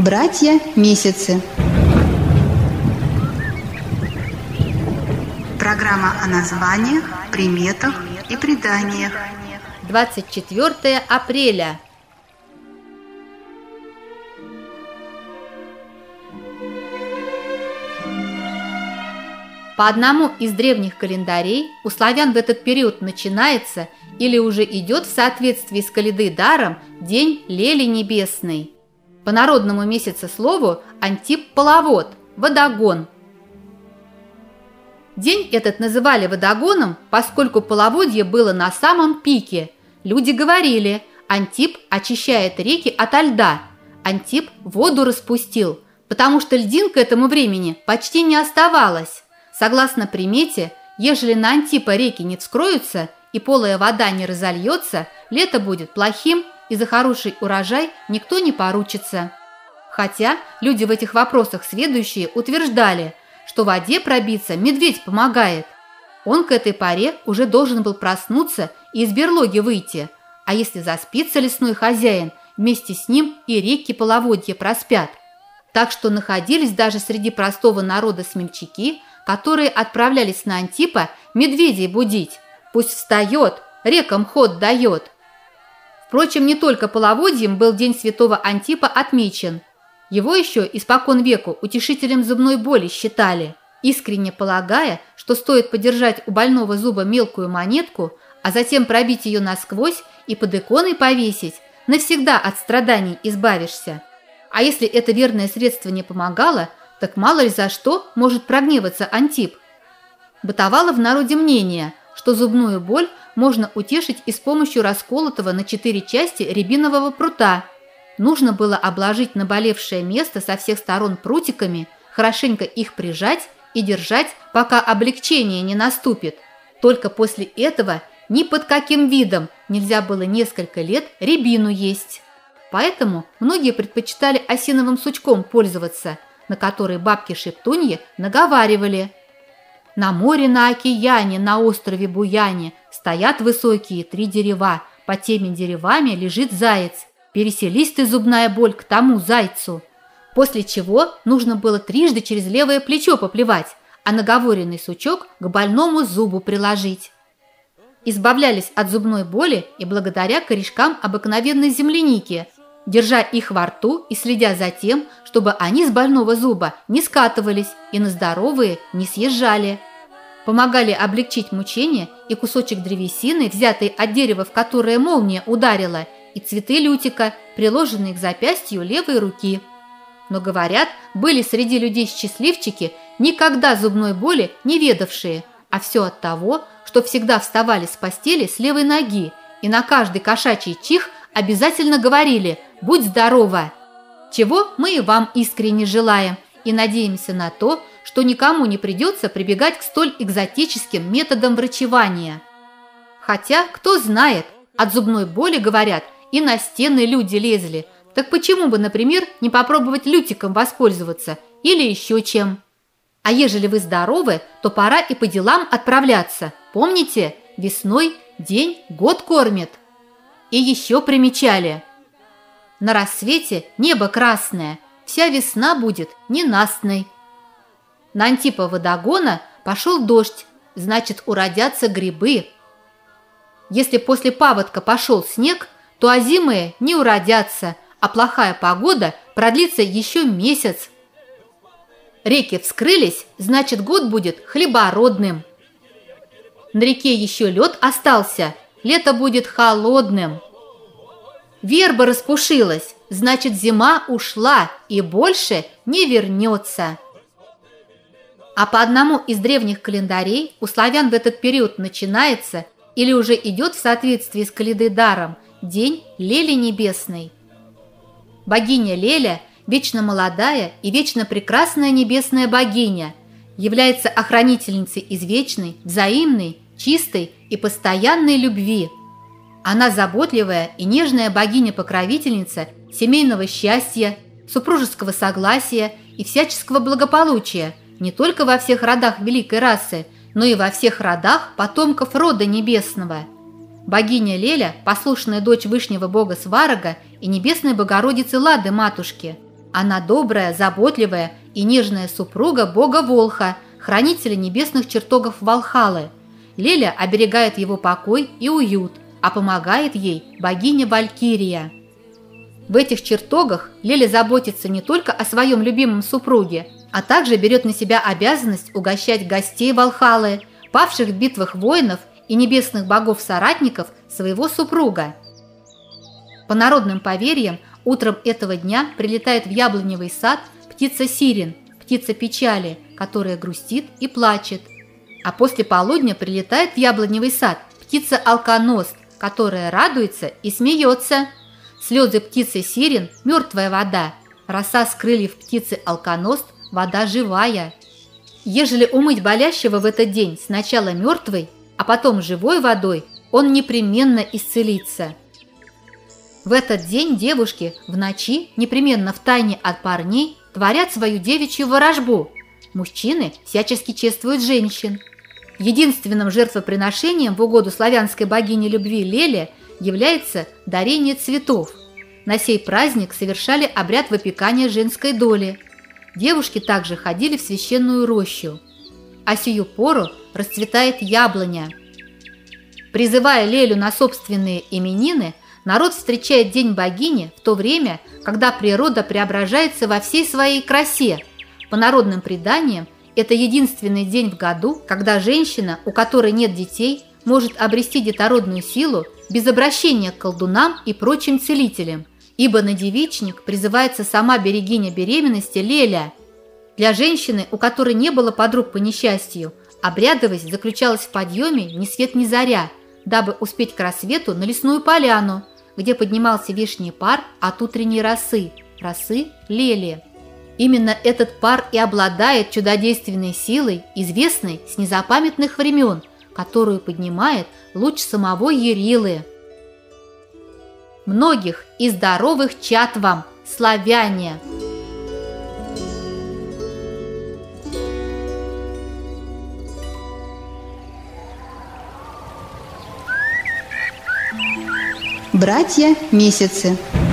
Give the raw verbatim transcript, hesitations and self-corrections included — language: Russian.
Братья Месяцы. Программа о названиях, приметах и преданиях. двадцать четвёртое апреля. По одному из древних календарей у славян в этот период начинается или уже идет в соответствии с календарем день Лели Небесной. По народному месяцеслову Антип Половод, водогон. День этот называли водогоном, поскольку половодье было на самом пике. Люди говорили: Антип очищает реки ото льда. Антип воду распустил, потому что льдин к этому времени почти не оставалось. Согласно примете, ежели на Антипа реки не вскроются и полая вода не разольется, лето будет плохим, и за хороший урожай никто не поручится. Хотя люди в этих вопросах сведущие утверждали, что воде пробиться медведь помогает. Он к этой поре уже должен был проснуться и из берлоги выйти, а если заспится лесной хозяин, вместе с ним и реки половодья проспят. Так что находились даже среди простого народа смельчаки, которые отправлялись на Антипа медведей будить. Пусть встает, рекам ход дает. Впрочем, не только половодьем был день святого Антипа отмечен. Его еще испокон веку утешителем зубной боли считали, искренне полагая, что стоит подержать у больного зуба мелкую монетку, а затем пробить ее насквозь и под иконой повесить, навсегда от страданий избавишься. А если это верное средство не помогало, так мало ли за что может прогневаться Антип. Бытовало в народе мнение, что зубную боль можно утешить и с помощью расколотого на четыре части рябинового прута. Нужно было обложить наболевшее место со всех сторон прутиками, хорошенько их прижать и держать, пока облегчение не наступит. Только после этого ни под каким видом нельзя было несколько лет рябину есть. Поэтому многие предпочитали осиновым сучком пользоваться, на который бабки-шептуньи наговаривали: «На море, на океане, на острове Буяне стоят высокие три дерева, по теми деревами лежит заяц. Переселись ты, зубная боль, к тому зайцу». После чего нужно было трижды через левое плечо поплевать, а наговоренный сучок к больному зубу приложить. Избавлялись от зубной боли и благодаря корешкам обыкновенной земляники, держа их во рту и следя за тем, чтобы они с больного зуба не скатывались и на здоровые не съезжали. Помогали облегчить мучения и кусочек древесины, взятый от дерева, в которое молния ударила, и цветы лютика, приложенные к запястью левой руки. Но, говорят, были среди людей счастливчики, никогда зубной боли не ведавшие, а все от того, что всегда вставали с постели с левой ноги и на каждый кошачий чих обязательно говорили: «Будь здорова!», чего мы и вам искренне желаем и надеемся на то, что никому не придется прибегать к столь экзотическим методам врачевания. Хотя, кто знает, от зубной боли, говорят, и на стены люди лезли, так почему бы, например, не попробовать лютиком воспользоваться или еще чем? А ежели вы здоровы, то пора и по делам отправляться. Помните, весной день год кормит. И еще примечали: на рассвете небо красное, вся весна будет ненастной. На Антипа водогона пошел дождь, значит, уродятся грибы. Если после паводка пошел снег, то озимые не уродятся, а плохая погода продлится еще месяц. Реки вскрылись, значит, год будет хлебородным. На реке еще лед остался, лето будет холодным. Верба распушилась, значит, зима ушла и больше не вернется. А по одному из древних календарей у славян в этот период начинается или уже идет в соответствии с календарем день Лели Небесной. Богиня Леля, вечно молодая и вечно прекрасная небесная богиня, является охранительницей извечной, взаимной, чистой и постоянной любви. Она заботливая и нежная богиня-покровительница семейного счастья, супружеского согласия и всяческого благополучия не только во всех родах великой расы, но и во всех родах потомков рода небесного. Богиня Леля – послушная дочь вышнего бога Сварога и небесной Богородицы Лады Матушки. Она добрая, заботливая и нежная супруга бога Волха, хранителя небесных чертогов Валхалы. Леля оберегает его покой и уют, а помогает ей богиня Валькирия. В этих чертогах Леля заботится не только о своем любимом супруге, а также берет на себя обязанность угощать гостей Валхалы, павших в битвах воинов и небесных богов-соратников своего супруга. По народным поверьям, утром этого дня прилетает в яблоневый сад птица Сирен, птица печали, которая грустит и плачет. А после полудня прилетает в яблоневый сад птица Алконост, которая радуется и смеется. Слезы птицы Сирен – мертвая вода, роса с крыльев птицы Алконост – вода живая. Ежели умыть болящего в этот день сначала мертвой, а потом живой водой, он непременно исцелится. В этот день девушки в ночи, непременно втайне от парней, творят свою девичью ворожбу. Мужчины всячески чествуют женщин. Единственным жертвоприношением в угоду славянской богине любви Леле является дарение цветов. На сей праздник совершали обряд выпекания женской доли. Девушки также ходили в священную рощу. А сию пору расцветает яблоня. Призывая Лелю на собственные именины, народ встречает День богини в то время, когда природа преображается во всей своей красе. По народным преданиям, это единственный день в году, когда женщина, у которой нет детей, может обрести детородную силу без обращения к колдунам и прочим целителям, ибо на девичник призывается сама берегиня беременности Леля. Для женщины, у которой не было подруг по несчастью, обрядовость заключалась в подъеме ни свет ни заря, дабы успеть к рассвету на лесную поляну, где поднимался вешний пар от утренней росы, росы Лели. Именно этот пар и обладает чудодейственной силой, известной с незапамятных времен, которую поднимает луч самого Ярилы. Многих и здоровых чад вам, славяне! Братья месяцы.